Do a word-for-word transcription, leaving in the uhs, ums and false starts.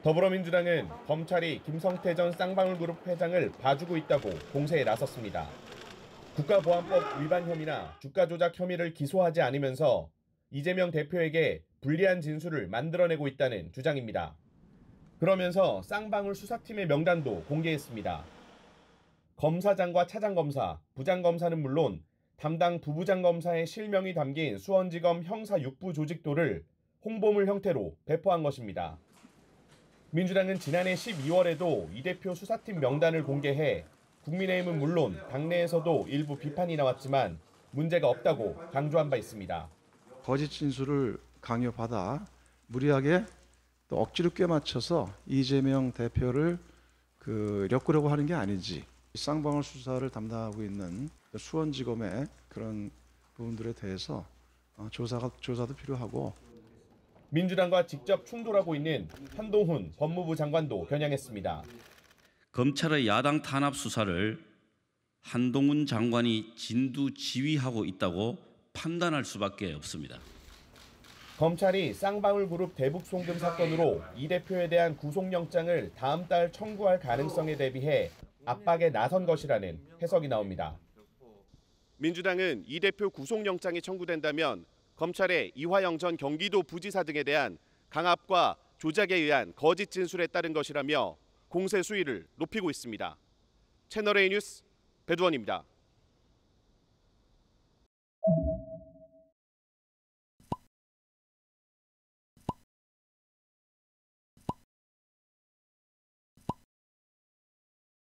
더불어민주당은 검찰이 김성태 전 쌍방울그룹 회장을 봐주고 있다고 공세에 나섰습니다. 국가보안법 위반 혐의나 주가 조작 혐의를 기소하지 않으면서 이재명 대표에게 불리한 진술을 만들어내고 있다는 주장입니다. 그러면서 쌍방울 수사팀의 명단도 공개했습니다. 검사장과 차장검사, 부장검사는 물론 담당 부부장검사의 실명이 담긴 수원지검 형사 육 부 조직도를 홍보물 형태로 배포한 것입니다. 민주당은 지난해 십이월에도 이 대표 수사팀 명단을 공개해 국민의힘은 물론 당내에서도 일부 비판이 나왔지만 문제가 없다고 강조한 바 있습니다. 거짓 진술을 강요받아 무리하게 또 억지로 꿰맞춰서 이재명 대표를 그 엮으려고 하는 게 아닌지, 쌍방울 수사를 담당하고 있는 수원지검의 그런 부분들에 대해서 조사가, 조사도 필요하고. 민주당과 직접 충돌하고 있는 한동훈 법무부 장관도 겨냥했습니다. 검찰의 야당 탄압 수사를 한동훈 장관이 진두지휘하고 있다고 판단할 수밖에 없습니다. 검찰이 쌍방울그룹 대북 송금 사건으로 이 대표에 대한 구속영장을 다음 달 청구할 가능성에 대비해 압박에 나선 것이라는 해석이 나옵니다. 민주당은 이 대표 구속영장이 청구된다면 검찰의 이화영 전 경기도 부지사 등에 대한 강압과 조작에 의한 거짓 진술에 따른 것이라며 공세 수위를 높이고 있습니다. 채널A 뉴스 배두원입니다.